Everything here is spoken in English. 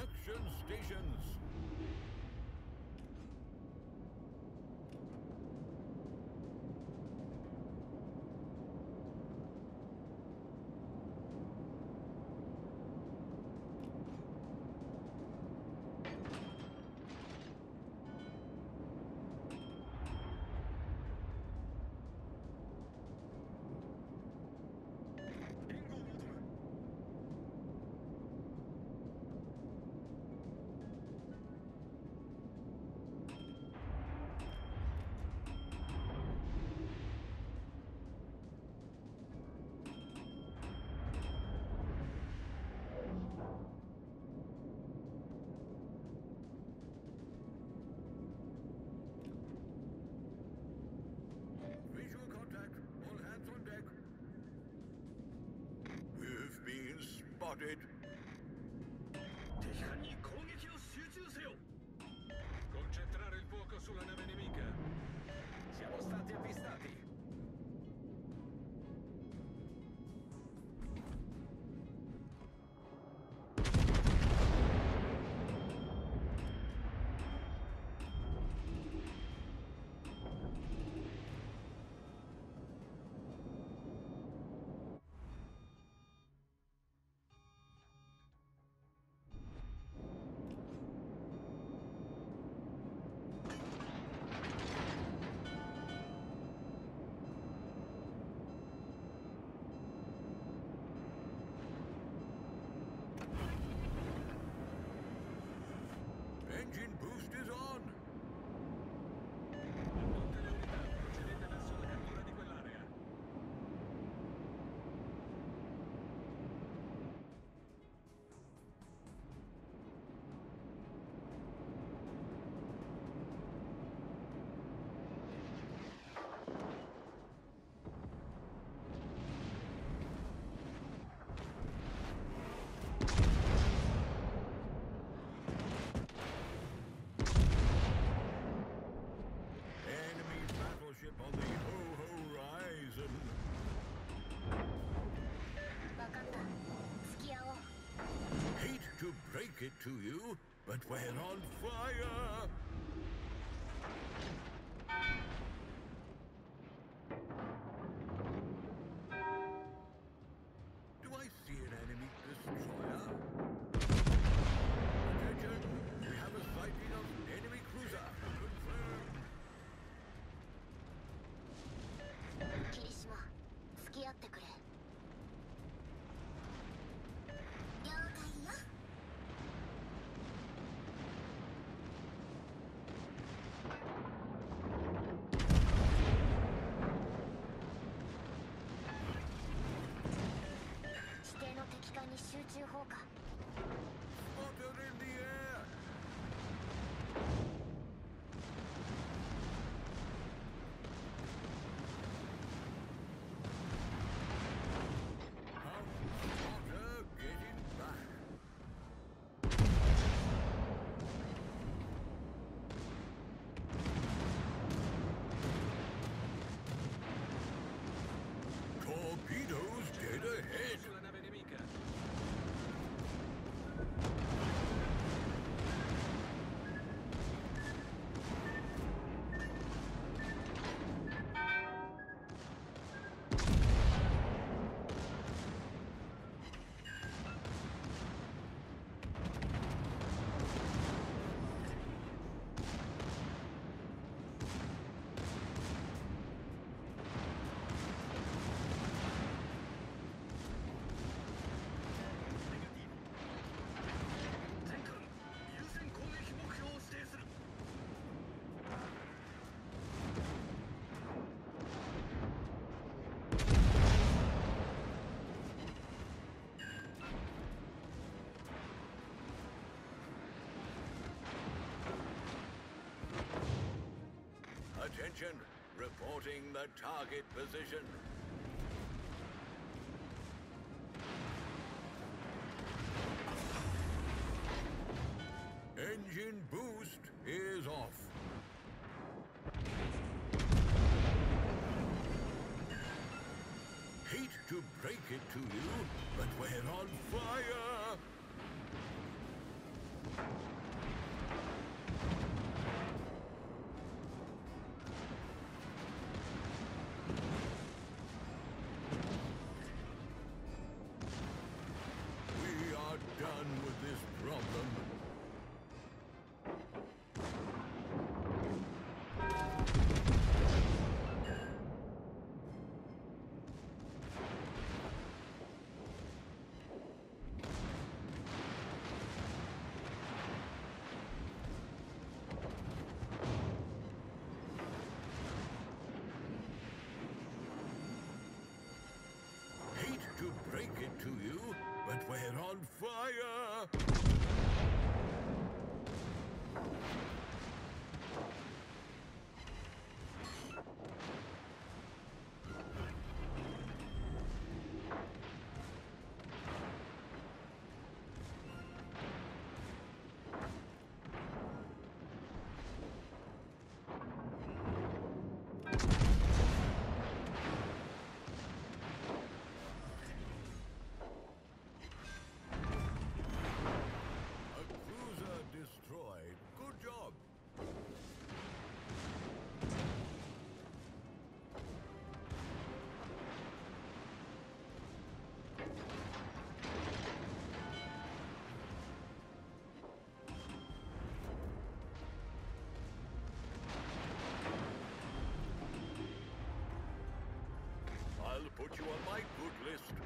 Action stations. Visual contact. All hands on deck. We've been spotted. 敵艦に攻撃を集中せよ Concentrare il fuoco sulla nave nemica. Siamo stati avvistati Engine boost is on. Tutte le unità, procedete verso la cattura di quell'area. Enemy battleship on the horizon. わかった付き合おう Hate to break it to you, but we're on fire. Do I see an enemy destroyer? Attention! We have a sighting of enemy cruiser. Confirmed. 霧島付き合ってくれ了解よ指定の敵艦に集中砲火 Spotted in the air. Spotter getting back. Torpedoes dead ahead. Sulla nave nemica. Attention, reporting the target position. Engine boost is off. Hate to break it to you, but we're on fire! on fire! Destroyed. Good job. I'll put you on my good list.